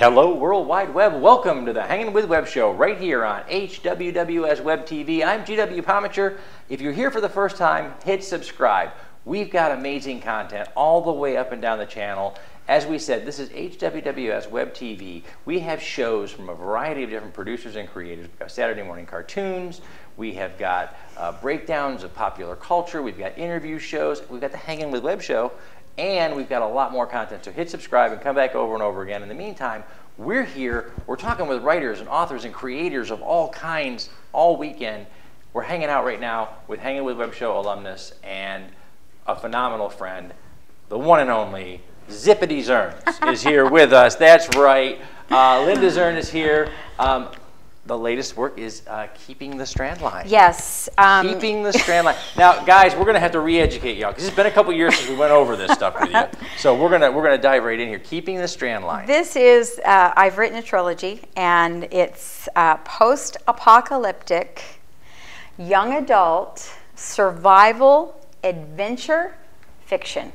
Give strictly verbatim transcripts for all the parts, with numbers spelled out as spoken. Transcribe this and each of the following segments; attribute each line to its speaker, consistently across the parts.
Speaker 1: Hello, World Wide Web. Welcome to the Hanging with Web show right here on H W W S Web T V. I'm G W Pomacher. If you're here for the first time, hit subscribe. We've got amazing content all the way up and down the channel. As we said, this is H W W S Web T V. We have shows from a variety of different producers and creators. We've got Saturday morning cartoons. We have got uh, breakdowns of popular culture. We've got interview shows. We've got the Hanging with Web show. And we've got a lot more content. So hit subscribe and come back over and over again. In the meantime, we're here. We're talking with writers and authors and creators of all kinds all weekend. We're hanging out right now with Hanging with Web show alumnus and a phenomenal friend, the one and only Zippity Zerns is here with us. That's right. Uh, Linda Zern is here. Um, the latest work is uh, Keeping the Strand Line.
Speaker 2: Yes. Um,
Speaker 1: Keeping the Strand Line. Now, guys, we're going to have to re-educate y'all because it's been a couple years since we went over this stuff with you. So we're going to we're going to dive right in here. Keeping the Strand Line.
Speaker 2: This is uh, I've written a trilogy, and it's uh, post-apocalyptic, young adult, survival, adventure, fiction.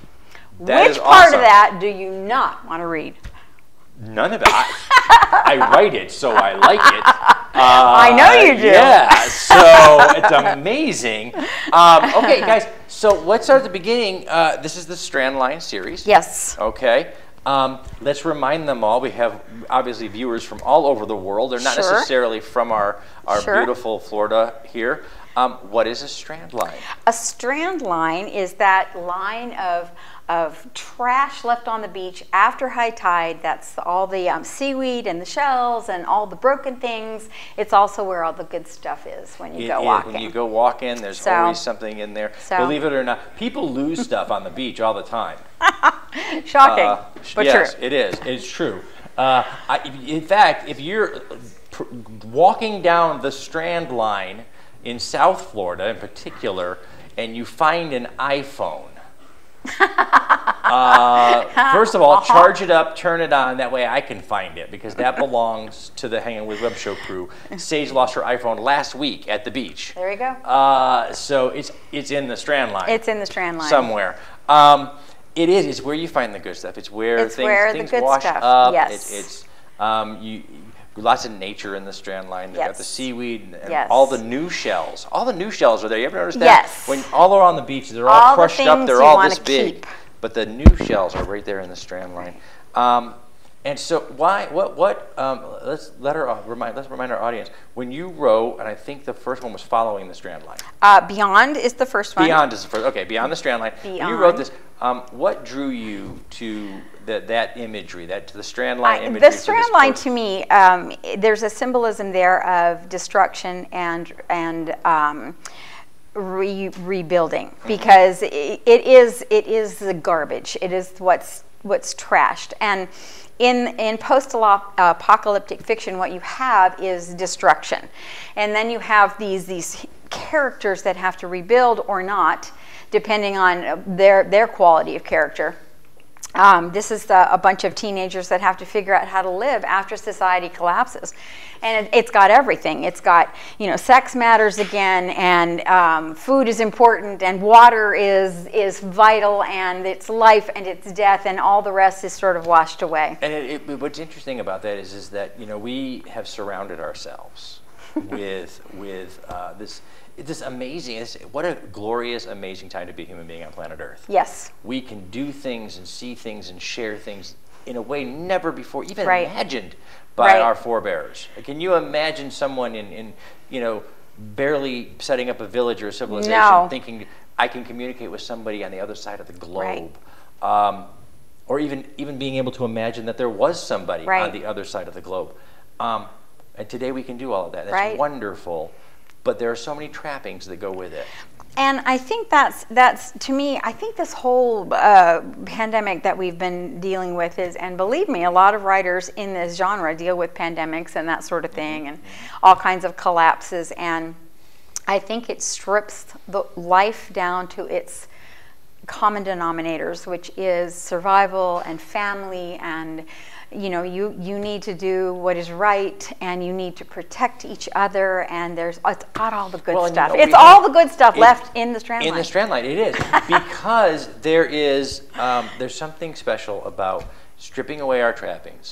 Speaker 1: That
Speaker 2: Which
Speaker 1: is
Speaker 2: part
Speaker 1: awesome.
Speaker 2: of that do you not want to read?
Speaker 1: None of it. I, I write it, so I like it. Uh,
Speaker 2: I know you do.
Speaker 1: Yeah, so it's amazing. Um, okay, guys, so let's start at the beginning. Uh, this is the Strand Line series.
Speaker 2: Yes.
Speaker 1: Okay. Um, let's remind them all. We have obviously viewers from all over the world. They're not
Speaker 2: Sure.
Speaker 1: necessarily from our, our
Speaker 2: Sure.
Speaker 1: beautiful Florida here. Um, what is a strand line?
Speaker 2: A strand line is that line of, of trash left on the beach after high tide. That's all the um, seaweed and the shells and all the broken things. It's also where all the good stuff is when you
Speaker 1: It
Speaker 2: go
Speaker 1: is.
Speaker 2: walking.
Speaker 1: When you go walking, there's
Speaker 2: So-
Speaker 1: always something in there.
Speaker 2: so-
Speaker 1: Believe it or not, people lose stuff on the beach all the time.
Speaker 2: Shocking,
Speaker 1: Uh,
Speaker 2: but
Speaker 1: yes,
Speaker 2: true.
Speaker 1: it is. It's true. Uh, I, in fact, if you're pr walking down the Strand Line in South Florida in particular, and you find an iPhone, uh, first of all, charge it up, turn it on. That way I can find it, because that belongs to the Hanging with Web show crew. Sage lost her iPhone last week at the beach.
Speaker 2: There you go.
Speaker 1: Uh, so it's, it's in the Strand Line.
Speaker 2: It's in the strand line.
Speaker 1: Somewhere. Um, It is. It's where you find the good stuff. It's where
Speaker 2: It's
Speaker 1: things,
Speaker 2: where the
Speaker 1: things
Speaker 2: good
Speaker 1: wash
Speaker 2: stuff,
Speaker 1: up.
Speaker 2: yes.
Speaker 1: It, it's um, you, lots of nature in the Strand Line. They've got
Speaker 2: Yes.
Speaker 1: the seaweed and, and
Speaker 2: Yes.
Speaker 1: all the new shells. All the new shells are there. You ever notice that?
Speaker 2: Yes.
Speaker 1: When all around the beach, they're all,
Speaker 2: All the
Speaker 1: crushed up.
Speaker 2: things
Speaker 1: They're
Speaker 2: you
Speaker 1: all
Speaker 2: wanna
Speaker 1: this big.
Speaker 2: keep.
Speaker 1: But the new shells are right there in the Strand Line. Um, and so why? What? What? Um, let's let her remind. Let's remind our audience. When you wrote, and I think the first one was following the Strand Line.
Speaker 2: Uh, Beyond is the first one.
Speaker 1: Beyond is the first. Okay, Beyond the Strand Line. When you wrote this, um, what drew you to that that imagery, that to the Strand Line
Speaker 2: I,
Speaker 1: imagery?
Speaker 2: the strand line to me, um, there's a symbolism there of destruction and and um, re rebuilding, because it, it is it is the garbage. It is what's what's trashed. And in in post-apocalyptic fiction, what you have is destruction, and then you have these these characters that have to rebuild or not, depending on their their quality of character. Um, this is the, a bunch of teenagers that have to figure out how to live after society collapses. And it, it's got everything. It's got, you know, sex matters again, and um, food is important, and water is, is vital, and it's life and it's death, and all the rest is sort of washed away.
Speaker 1: And it, it, what's interesting about that is, is that, you know, we have surrounded ourselves with, with uh, this, this amazing, this, what a glorious, amazing time to be a human being on planet Earth.
Speaker 2: Yes.
Speaker 1: We can do things and see things and share things in a way never before even
Speaker 2: Right.
Speaker 1: imagined by
Speaker 2: Right.
Speaker 1: our forebears. Can you imagine someone in, in, you know, barely setting up a village or a civilization
Speaker 2: No.
Speaker 1: thinking, I can communicate with somebody on the other side of the globe?
Speaker 2: Right.
Speaker 1: Um, or even, even being able to imagine that there was somebody
Speaker 2: Right.
Speaker 1: on the other side of the globe. Um, and today we can do all of that. That's
Speaker 2: Right.
Speaker 1: wonderful. But there are so many trappings that go with it.
Speaker 2: And I think that's, that's to me, I think this whole uh, pandemic that we've been dealing with is, and believe me, a lot of writers in this genre deal with pandemics and that sort of thing, and all kinds of collapses. And I think it strips the life down to its common denominators, which is survival and family, and you know, you, you need to do what is right, and you need to protect each other, and there's, it's got all the good
Speaker 1: Well, and
Speaker 2: stuff.
Speaker 1: you know,
Speaker 2: it's
Speaker 1: we
Speaker 2: all
Speaker 1: have-
Speaker 2: the good stuff
Speaker 1: it-
Speaker 2: left in the strand
Speaker 1: In
Speaker 2: line.
Speaker 1: the Strand Line, it is. Because there is, um, there's something special about stripping away our trappings,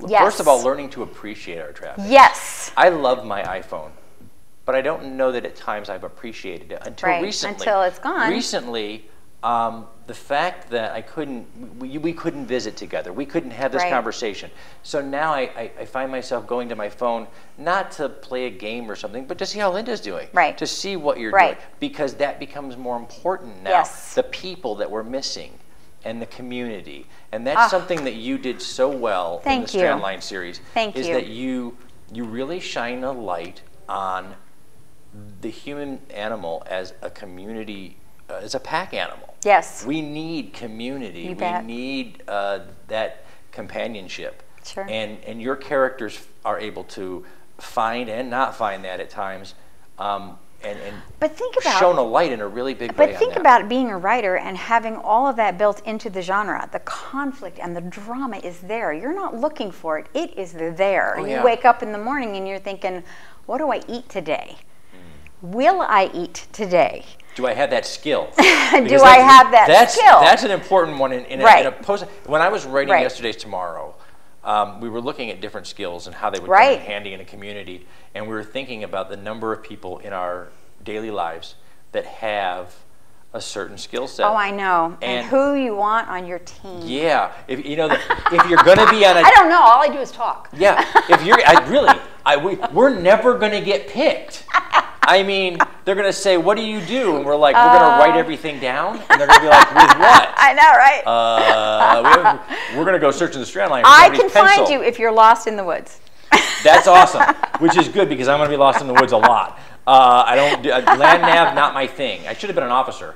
Speaker 2: Yes.
Speaker 1: First of all, learning to appreciate our traffic.
Speaker 2: Yes.
Speaker 1: I love my iPhone, but I don't know that at times I've appreciated it until
Speaker 2: Right,
Speaker 1: recently.
Speaker 2: until it's gone.
Speaker 1: Recently, um, the fact that I couldn't, we, we couldn't visit together, we couldn't have this
Speaker 2: Right.
Speaker 1: conversation. So now I, I, I find myself going to my phone, not to play a game or something, but to see how Linda's doing.
Speaker 2: Right.
Speaker 1: To see what you're
Speaker 2: Right.
Speaker 1: doing, because that becomes more important now.
Speaker 2: Yes.
Speaker 1: The people that we're missing and the community. And that's
Speaker 2: Ah.
Speaker 1: something that you did so well in
Speaker 2: Thank
Speaker 1: the
Speaker 2: you.
Speaker 1: Strandline series.
Speaker 2: Thank
Speaker 1: is
Speaker 2: you.
Speaker 1: that you you really shine a light on the human animal as a community, uh, as a pack animal.
Speaker 2: Yes.
Speaker 1: We need community.
Speaker 2: You
Speaker 1: we
Speaker 2: bet.
Speaker 1: need uh, that companionship.
Speaker 2: Sure.
Speaker 1: And and your characters are able to find and not find that at times, um, and and
Speaker 2: But think about
Speaker 1: shone a light in a really big way.
Speaker 2: But
Speaker 1: on
Speaker 2: think
Speaker 1: that.
Speaker 2: about being a writer and having all of that built into the genre. The conflict and the drama is there. You're not looking for it. It is there.
Speaker 1: Oh,
Speaker 2: you
Speaker 1: yeah.
Speaker 2: wake up in the morning and you're thinking, what do I eat today?
Speaker 1: Mm.
Speaker 2: Will I eat today?
Speaker 1: Do I have that skill?
Speaker 2: Do
Speaker 1: Because
Speaker 2: I
Speaker 1: that's-
Speaker 2: have that
Speaker 1: that's,
Speaker 2: skill?
Speaker 1: That's an important one in, in, a,
Speaker 2: Right.
Speaker 1: in a post. When I was writing
Speaker 2: Right.
Speaker 1: Yesterday's Tomorrow, um, we were looking at different skills and how they would
Speaker 2: Right.
Speaker 1: come in handy in a community, and we were thinking about the number of people in our daily lives that have a certain skill set.
Speaker 2: Oh, I know. And,
Speaker 1: And-
Speaker 2: who you want on your team.
Speaker 1: Yeah, if you know that if you're going to be on a
Speaker 2: I don't know. All I do is talk.
Speaker 1: yeah, if you're I, really, I we, we're never going to get picked. I mean, they're going to say, "What do you do?" And we're like, "We're going to write everything down." And they're going to be like, "With what?"
Speaker 2: I know, right?
Speaker 1: Uh, we have, we're going to go search in the strand line. for
Speaker 2: I
Speaker 1: somebody's
Speaker 2: can
Speaker 1: pencil.
Speaker 2: find you if you're lost in the woods.
Speaker 1: That's awesome, which is good because I'm going to be lost in the woods a lot. Uh, I don't do, uh, land nav, not my thing. I should have been an officer.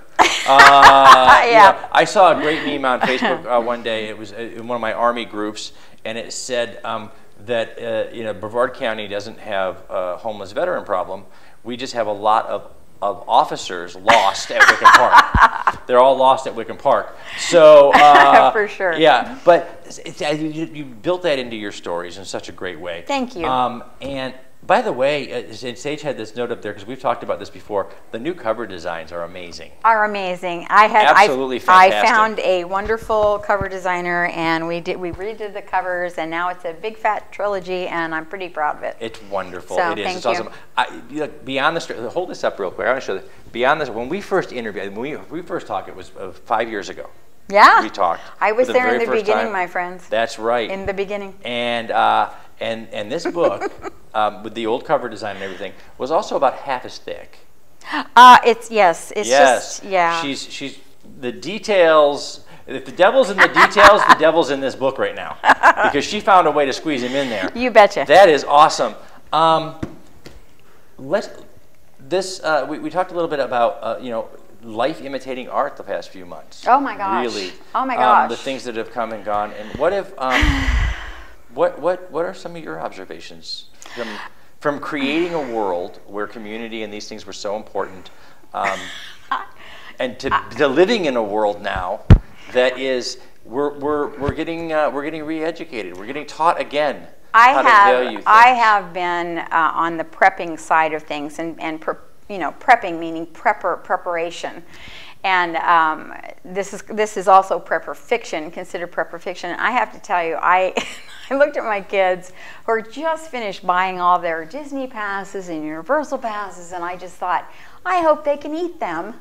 Speaker 1: Uh, you
Speaker 2: Yeah.
Speaker 1: know, I saw a great meme on Facebook uh, one day. It was uh, in one of my Army groups, and it said um, that uh, you know Brevard County doesn't have a homeless veteran problem. We just have a lot of of officers lost at Wickham Park. They're all lost at Wickham Park. So uh,
Speaker 2: For sure.
Speaker 1: yeah. But it's, it's, you, you built that into your stories in such a great way.
Speaker 2: Thank you.
Speaker 1: Um, and by the way, uh, Sage had this note up there because we've talked about this before. The new cover designs are amazing.
Speaker 2: Are amazing. I had
Speaker 1: Absolutely
Speaker 2: I,
Speaker 1: fantastic.
Speaker 2: I found a wonderful cover designer, and we did we redid the covers, and now it's a big fat trilogy, and I'm pretty proud of it.
Speaker 1: It's wonderful.
Speaker 2: So,
Speaker 1: it is.
Speaker 2: thank
Speaker 1: It's
Speaker 2: you.
Speaker 1: awesome. I, you know, beyond this, hold this up real quick. I want to show this. Beyond this, when we first interviewed, when we, we first talked, it was uh, five years ago.
Speaker 2: Yeah,
Speaker 1: We talked.
Speaker 2: I was
Speaker 1: for
Speaker 2: there in
Speaker 1: very
Speaker 2: the
Speaker 1: first
Speaker 2: beginning,
Speaker 1: time.
Speaker 2: my friends.
Speaker 1: That's right.
Speaker 2: In the beginning.
Speaker 1: And uh, and and this book, um, with the old cover design and everything, was also about half as thick.
Speaker 2: Uh, it's yes, it's
Speaker 1: Yes.
Speaker 2: just yeah.
Speaker 1: She's she's the details. If the devil's in the details, the devil's in this book right now, because she found a way to squeeze him in there.
Speaker 2: You betcha.
Speaker 1: That is awesome. Um, let's this uh, we we talked a little bit about uh, you know life imitating art the past few months.
Speaker 2: Oh my gosh.
Speaker 1: Really.
Speaker 2: Oh my
Speaker 1: Um,
Speaker 2: gosh.
Speaker 1: the things that have come and gone. And what if um, what what what are some of your observations from from creating a world where community and these things were so important, um, and to, to living in a world now that is we're we're we're getting uh, we're getting re-educated. We're getting taught again
Speaker 2: I
Speaker 1: how
Speaker 2: have
Speaker 1: to value things.
Speaker 2: I have been uh, on the prepping side of things, and and pre- you know prepping meaning prepper preparation, and um, this is this is also prepper fiction, considered prepper fiction. I have to tell you, I I looked at my kids who are just finished buying all their Disney passes and Universal passes, and I just thought, I hope they can eat them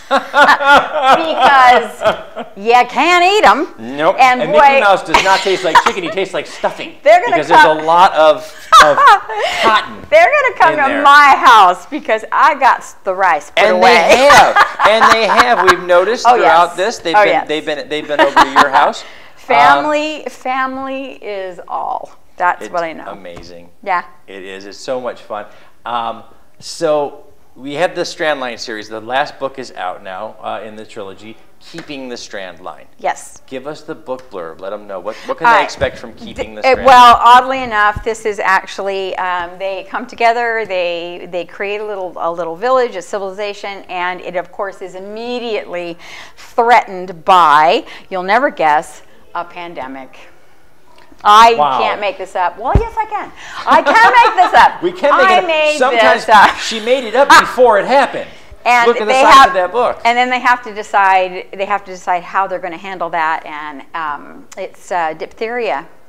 Speaker 2: because you can't eat them.
Speaker 1: Nope.
Speaker 2: And,
Speaker 1: And,
Speaker 2: boy,
Speaker 1: Mickey Mouse does not taste like chicken. He tastes like stuffing.
Speaker 2: They're gonna
Speaker 1: because
Speaker 2: come-
Speaker 1: there's a lot of, of cotton.
Speaker 2: they're gonna come
Speaker 1: in
Speaker 2: to
Speaker 1: there.
Speaker 2: my house because I got the rice put
Speaker 1: And
Speaker 2: away.
Speaker 1: they have, and they have. We've noticed
Speaker 2: Oh,
Speaker 1: throughout
Speaker 2: yes.
Speaker 1: this. They've
Speaker 2: Oh,
Speaker 1: been,
Speaker 2: yes.
Speaker 1: they've been, they've been over to your house.
Speaker 2: family, family is all. That's
Speaker 1: It's
Speaker 2: what I know.
Speaker 1: amazing.
Speaker 2: Yeah.
Speaker 1: It is. It's so much fun. Um, so we have the Strandline series. The last book is out now uh, in the trilogy, Keeping the Strand Line.
Speaker 2: Yes.
Speaker 1: Give us the book blurb. Let them know. What, what can
Speaker 2: All
Speaker 1: they
Speaker 2: right.
Speaker 1: expect from Keeping the
Speaker 2: Th-
Speaker 1: Strand
Speaker 2: well,
Speaker 1: Line?
Speaker 2: oddly enough, this is actually um, they come together. They they create a little a little village, a civilization, and it of course is immediately threatened by, you'll never guess, a pandemic. I
Speaker 1: Wow.
Speaker 2: can't make this up. Well, yes, I can. I can make this up.
Speaker 1: We can make
Speaker 2: I
Speaker 1: it up.
Speaker 2: made
Speaker 1: Sometimes
Speaker 2: this up.
Speaker 1: she made it up before it happened.
Speaker 2: And
Speaker 1: Look at the
Speaker 2: they
Speaker 1: size
Speaker 2: have,
Speaker 1: of that book.
Speaker 2: And then they have to decide. They have to decide how they're going to handle that. And um, it's uh, diphtheria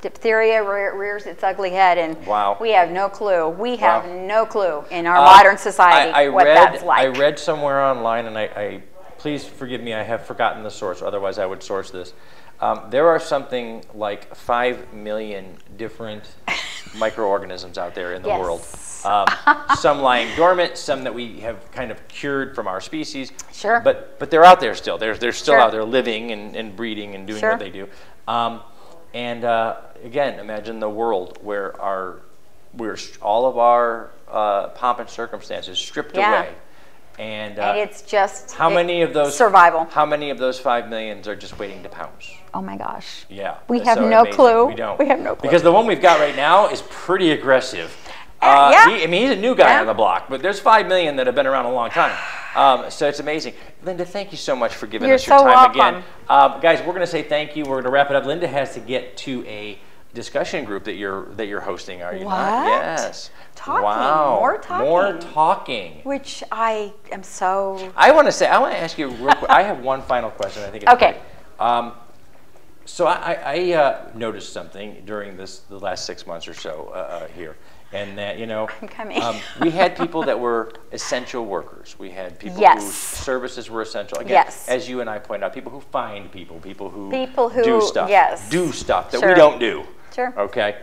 Speaker 2: Diphtheria rear, rears its ugly head, and
Speaker 1: wow.
Speaker 2: we have no clue. We have
Speaker 1: wow.
Speaker 2: no clue in our
Speaker 1: uh,
Speaker 2: modern society
Speaker 1: I, I
Speaker 2: what
Speaker 1: read,
Speaker 2: that's like.
Speaker 1: I read somewhere online, and I, I please forgive me, I have forgotten the source, otherwise I would source this. Um, there are something like five million different microorganisms out there in the
Speaker 2: yes.
Speaker 1: world. Um, some lying dormant, some that we have kind of cured from our species.
Speaker 2: Sure.
Speaker 1: But but they're out there still. They're, they're still
Speaker 2: sure.
Speaker 1: out there living and, and breeding and doing
Speaker 2: sure.
Speaker 1: what they do. Um, and uh, again, imagine the world where our, where all of our uh, pomp and circumstances stripped
Speaker 2: yeah.
Speaker 1: away. And, uh,
Speaker 2: and it's just
Speaker 1: how many of those
Speaker 2: survival.
Speaker 1: How many of those five millions are just waiting to pounce?
Speaker 2: Oh my gosh.
Speaker 1: Yeah.
Speaker 2: We
Speaker 1: that's
Speaker 2: have
Speaker 1: so
Speaker 2: no
Speaker 1: amazing.
Speaker 2: clue.
Speaker 1: We don't.
Speaker 2: We have no clue.
Speaker 1: Because the one we've got right now is pretty aggressive.
Speaker 2: Uh,
Speaker 1: Uh,
Speaker 2: yeah.
Speaker 1: he, I mean, he's a new guy
Speaker 2: yeah.
Speaker 1: on the block, but there's five million that have been around a long time. Um, so it's amazing. Linda, thank you so much for giving
Speaker 2: You're
Speaker 1: us your
Speaker 2: so
Speaker 1: time
Speaker 2: welcome.
Speaker 1: again. Uh, guys, we're going to say thank you. We're going to wrap it up. Linda has to get to a discussion group that you're that you're hosting. Are you
Speaker 2: what?
Speaker 1: not? Yes.
Speaker 2: Talking.
Speaker 1: Wow.
Speaker 2: More talking.
Speaker 1: More talking.
Speaker 2: Which I am so.
Speaker 1: I want to say. I want to ask you real quick. I have one final question. I think it's
Speaker 2: okay.
Speaker 1: great. Um, so I, I uh, noticed something during this the last six months or so uh, uh, here. And that, you know,
Speaker 2: I'm coming.
Speaker 1: um, we had people that were essential workers. We had people
Speaker 2: yes.
Speaker 1: whose services were essential. Again,
Speaker 2: yes.
Speaker 1: as you and I pointed out, people who find people, people who,
Speaker 2: people who
Speaker 1: do stuff,
Speaker 2: yes.
Speaker 1: do stuff that
Speaker 2: sure.
Speaker 1: we don't do.
Speaker 2: Sure.
Speaker 1: Okay.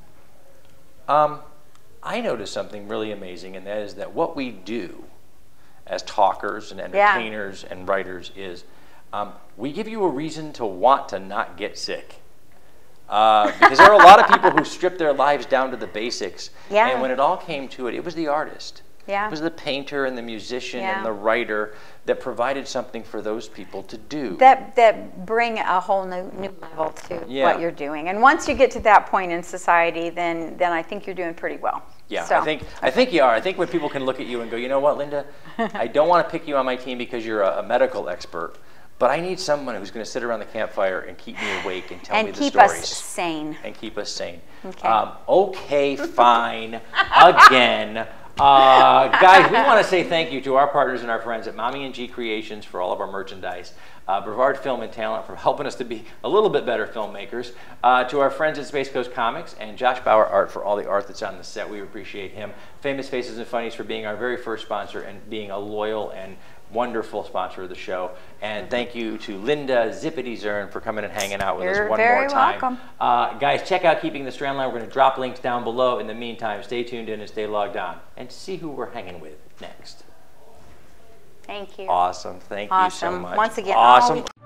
Speaker 1: Um, I noticed something really amazing, and that is that what we do as talkers and entertainers yeah. and writers is um, we give you a reason to want to not get sick. Uh, because there are a lot of people who strip their lives down to the basics.
Speaker 2: Yeah.
Speaker 1: And when it all came to it, it was the artist.
Speaker 2: Yeah.
Speaker 1: It was the painter and the musician
Speaker 2: yeah.
Speaker 1: and the writer that provided something for those people to do.
Speaker 2: That that bring a whole new, new level to
Speaker 1: yeah.
Speaker 2: what you're doing. And once you get to that point in society, then then I think you're doing pretty well.
Speaker 1: Yeah,
Speaker 2: so.
Speaker 1: I think I think you are. I think when people can look at you and go, you know what, Linda, I don't want to pick you on my team because you're a, a medical expert. But I need someone who's going to sit around the campfire and keep me awake and tell
Speaker 2: and
Speaker 1: me the
Speaker 2: keep
Speaker 1: stories.
Speaker 2: us sane.
Speaker 1: And keep us sane.
Speaker 2: Okay,
Speaker 1: um, okay fine. Again. Uh, guys, we want to say thank you to our partners and our friends at Mommy and G Creations for all of our merchandise. Uh, Brevard Film and Talent for helping us to be a little bit better filmmakers. Uh, to our friends at Space Coast Comics and Josh Bauer Art for all the art that's on the set. We appreciate him. Famous Faces and Funnies for being our very first sponsor and being a loyal and wonderful sponsor of the show. And thank you to Linda Zippity Zern for coming and hanging out with
Speaker 2: You're
Speaker 1: us one
Speaker 2: very
Speaker 1: more time.
Speaker 2: welcome.
Speaker 1: Uh, guys, check out Keeping the Strand Line. We're going to drop links down below. In the meantime, stay tuned in and stay logged on and see who we're hanging with next.
Speaker 2: Thank you.
Speaker 1: Awesome. Thank
Speaker 2: awesome.
Speaker 1: you so much.
Speaker 2: Once again,
Speaker 1: awesome.
Speaker 2: Oh,